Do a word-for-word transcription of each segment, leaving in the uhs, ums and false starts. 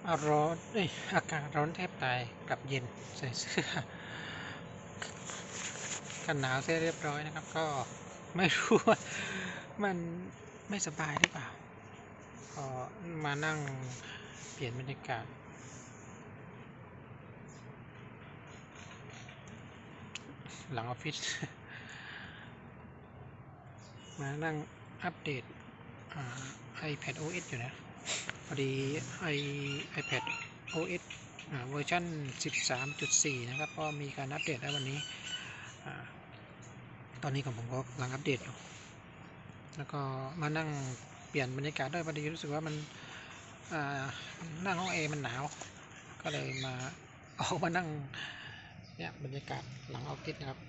ร้อนเอ้ยอากาศร้อนแทบตายกลับเย็นใส่เสื้อกันหนาวเสร็จเรียบร้อยนะครับก็ไม่รู้ว่ามันไม่สบายหรือเปล่าพอมานั่งเปลี่ยนบรรยากาศหลังออฟฟิศมานั่งอัปเดต iPad โอ เอส อยู่นะพอดีไอ iPad โอ เอส เวอร์ชัน สิบสามจุดสี่ นะครับก็มีการอัปเดตแล้ววันนี้ตอนนี้ของผมก็กำลังอัปเดตอยู่แล้วก็มานั่งเปลี่ยนบรรยากาศด้วยพอดีรู้สึกว่ามันนั่งห้องเอมันหนาวก็เลยมาออกมานั่งเนี่ยบรรยากาศหลังออฟฟิศนะครับ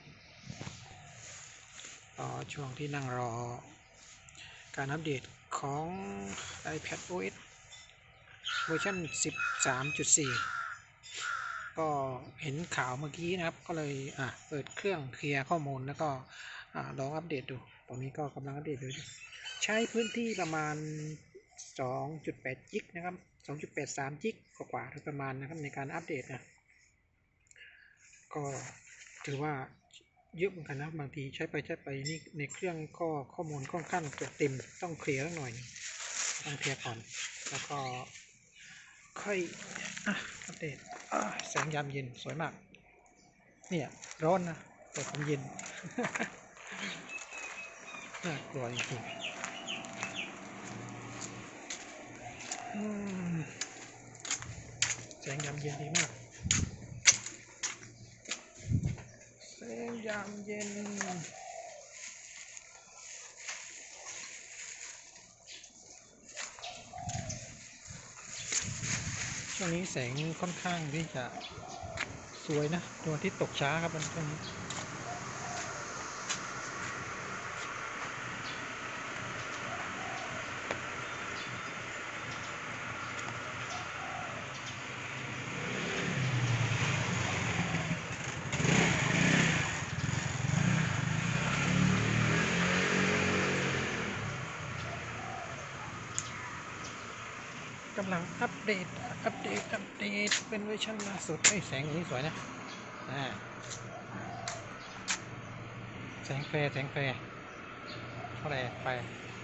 ก็ช่วงที่นั่งรอการอัปเดตของ iPad โอ เอส เวอร์ชัน สิบสามจุดสี่ ก็เห็นข่าวเมื่อกี้นะครับก็เลยอ่ะเปิดเครื่องเคลียร์ข้อมูลแล้วก็ลองอัปเดตดูตอนนี้ก็กำลังอัปเดตอยู่ใช้พื้นที่ประมาณ สองจุดแปด จิกนะครับ สองจุดแปดสาม จิกกว่าๆประมาณนะครับในการอัปเดตนะก็ถือว่าเยอะเหมือนกันนะบางทีใช้ไปใช้ไปนี่ในเครื่องก็ข้อมูลค่อนข้างจะเต็มต้องเคลียร์หน่อยต้องเคลียร์ก่อนแล้วก็ค่อยอัปเดตแสงยามเย็นสวยมากเนี่ยร้อนนะแต่ผมเย็นน่ากลัวจริงๆแสงยามเย็นดีมากแสงยามเย็นช่วงนี้แสงค่อนข้างที่จะสวยนะดวงอาทิตย์ตกช้าครับมันช่วงนี้กำลังอัปเดตอัปเดตอัปเดตเป็นเวอร์ชันล่าสุดไอ้แสงนี้สวยนะอ่าแสงแฟร์แสงแฟร์เท่าไหร่ไฟ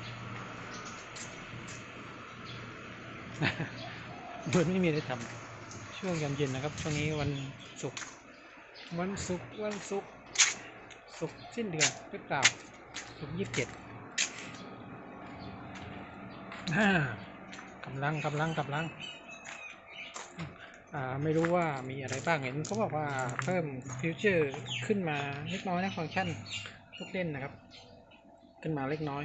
เหมือนไม่มีอะไรทำช่วงยามเย็นนะครับช่วงนี้วันศุกร์วันศุกร์วันศุกร์ศุกร์สิ้นเดือนหรือเปล่าศุกร์ยี่สิบเจ็ดกำลังกำลังกำลังไม่รู้ว่ามีอะไรบ้างเห็นเขาบอกว่าเพิ่มฟิวเจอร์ขึ้นมาเล็กน้อยนะฟังก์ชันลูกเล่นนะครับขึ้นมาเล็กน้อย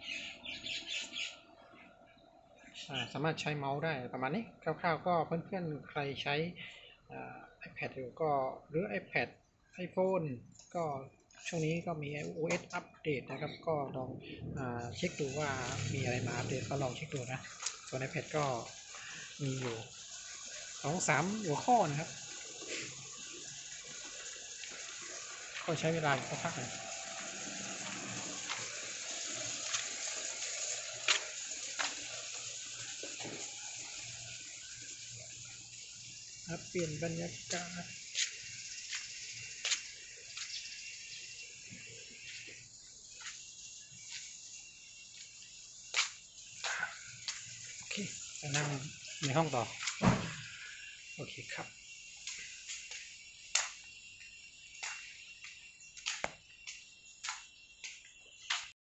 สามารถใช้เมาส์ได้ประมาณนี้คร่าวๆก็เพื่อนๆใครใช้ iPad อยู่ก็หรือ iPad iPhone ก็ช่วงนี้ก็มี โอ เอส อัปเดตนะครับก็ลองเช็คดูว่ามีอะไรมาอัปเดตก็ลองเช็คดูนะส่วน iPad ก็มีอยู่สองสามหัวข้อนะครับก็ใช้เวลาอยู่สักพักหนึ่งเปลี่ยนบรรยากาศโอเคจะนั่งในห้องต่อโอเคครับ